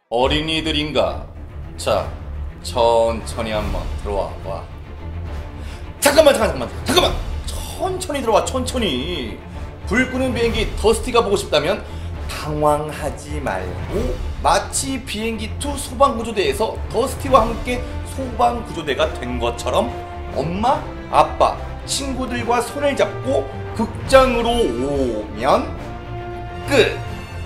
어린이들인가? 자, 천천히 한번 들어와 봐. 잠깐만. 천천히 들어와, 천천히. 불 끄는 비행기 더스티가 보고 싶다면 당황하지 말고 마치 비행기 2 소방구조대에서 더스티와 함께 소방구조대가 된 것처럼 엄마, 아빠, 친구들과 손을 잡고 극장으로 오면 끝!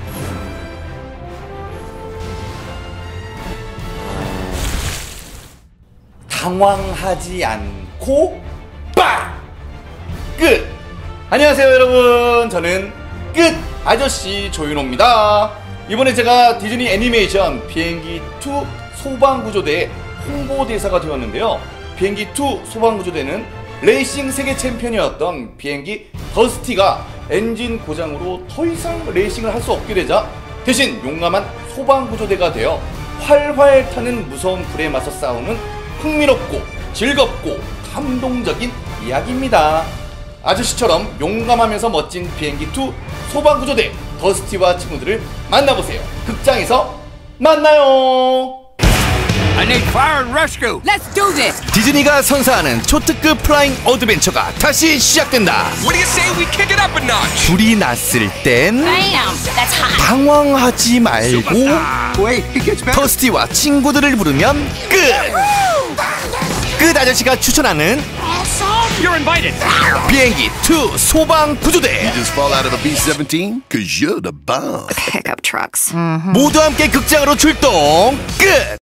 당황하지 않고 빡! 끝! 안녕하세요 여러분, 저는 끝 아저씨 조윤호입니다. 이번에 제가 디즈니 애니메이션 비행기 2 소방구조대의 홍보대사가 되었는데요. 비행기 2 소방구조대는 레이싱 세계 챔피언이었던 비행기 더스티가 엔진 고장으로 더 이상 레이싱을 할 수 없게 되자 대신 용감한 소방구조대가 되어 활활 타는 무서운 불에 맞서 싸우는 흥미롭고 즐겁고 감동적인 이야기입니다. 아저씨처럼 용감하면서 멋진 비행기 2 소방구조대 더스티와 친구들을 만나보세요. 극장에서 만나요. I need fire and rescue. Let's do this. 디즈니가 선사하는 초특급 플라잉 어드벤처가 다시 시작된다. What do you say we kick it up a notch? 불이 났을 땐 Bam. That's hot. 당황하지 말고 Wait, it gets better. 더스티와 친구들을 부르면 끝 아저씨가 추천하는 You're invited. 비행기 2 소방구조대. You just fall out of a B-17? Cause you're the bomb. Pickup trucks. 모두 함께 극장으로 출동. 끝.